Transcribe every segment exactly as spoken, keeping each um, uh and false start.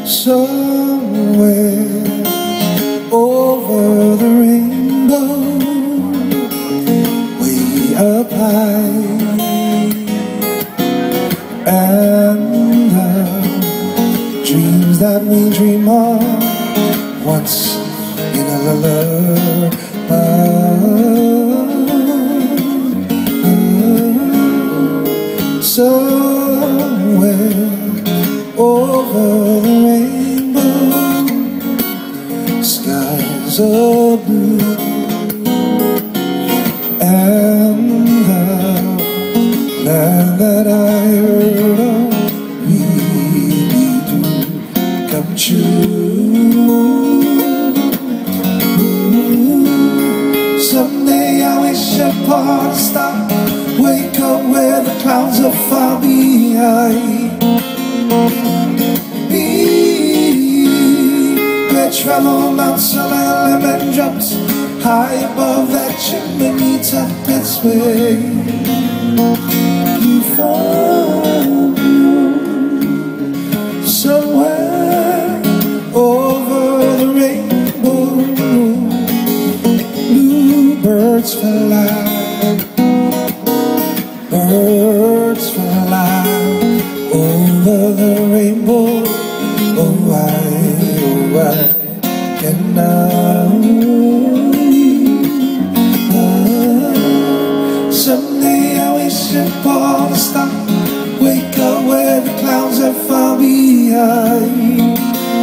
Somewhere over the rainbow, way up high, and the dreams that we dream of once in a lullaby. Somewhere over the rainbow, skies are blue, and the land that I heard of really do come true. Someday I wish upon a star, wake up where the clouds are far behind me, where travel mounts and lemon drops high above that chimney top. That's where you found you. Somewhere over the rainbow, bluebirds fly, birds fly over the rainbow. Oh, why, oh, why can I? Someday I wish upon a star, wake up where the clouds are far behind.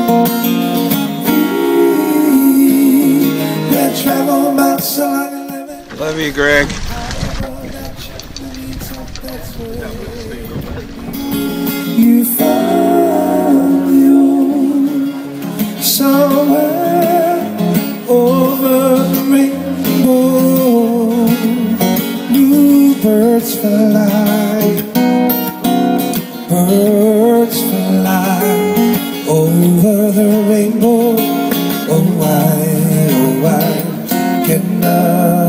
Where travel miles along a lemon. Love you, Greg. You found you somewhere over the rainbow. Bluebirds fly, birds fly over the rainbow. Oh, why, oh, why can I?